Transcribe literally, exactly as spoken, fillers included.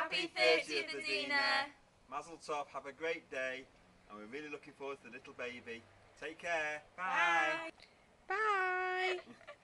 Happy thirtieth, Adina. Mazel tov, have a great day, and we're really looking forward to the little baby. Take care. Bye. Bye. Bye.